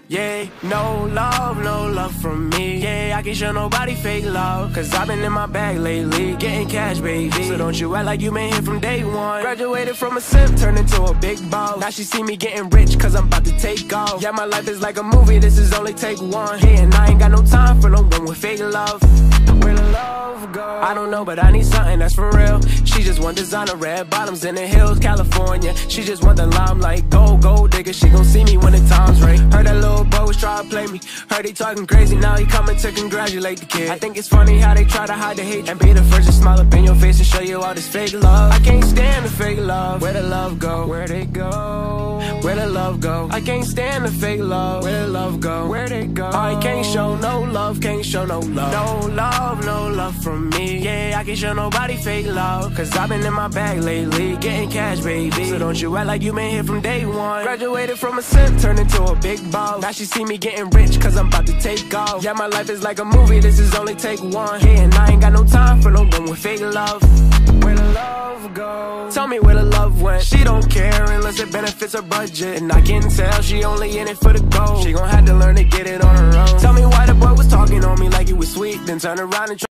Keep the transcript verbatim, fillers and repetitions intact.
Yeah, no love, no love from me. Yeah, I can't show nobody fake love, cause I've been in my bag lately, getting cash, baby. So don't you act like you been here from day one. Graduated from a simp, turned into a big boss. Now she see me getting rich, cause I'm about to take off. Yeah, my life is like a movie, this is only take one. Yeah, and I ain't got no time for no one with fake love. Where the love go? I don't know, but I need something that's for real. She just want designer, red bottoms in the hills, California. She just want the limelight, gold, gold digger. She gon' see me when the time's right. Heard that little boy was try to play me. Heard he talking crazy, now he coming to congratulate the kid. I think it's funny how they try to hide the hate and be the first to smile up in your face and show you all this fake love. I can't stand the fake love. Where the love go? Where they go? Where the love go? I can't stand the fake love. Where the love go? Where they go? I can't show no love, can't show no love. No love, no love from me. Yeah, I can't show nobody fake love, cause I've been in my bag lately, getting cash, baby. So don't you act like you been here from day one. Graduated from a simp, turned into a big boss. Now she see me getting rich, cause I'm about to take off. Yeah, my life is like a movie, this is only take one. Yeah, and I ain't got no time for no one with fake love. Where the love go? Tell me where the love went. She don't care unless it benefits her budget, and I can tell she only in it for the gold. She gon' have to learn to get it on her own. Tell me why the boy was talking on me like he was sweet, then turn around and try